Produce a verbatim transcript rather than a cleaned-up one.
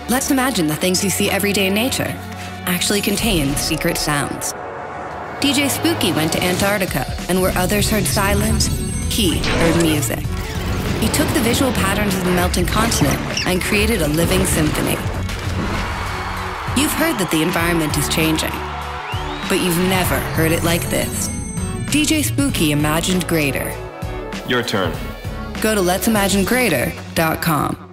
Let's imagine the things you see every day in nature actually contain secret sounds. D J Spooky went to Antarctica, and where others heard silence, he heard music. He took the visual patterns of the melting continent and created a living symphony. You've heard that the environment is changing, but you've never heard it like this. D J Spooky imagined greater. Your turn. Go to lets imagine greater dot com.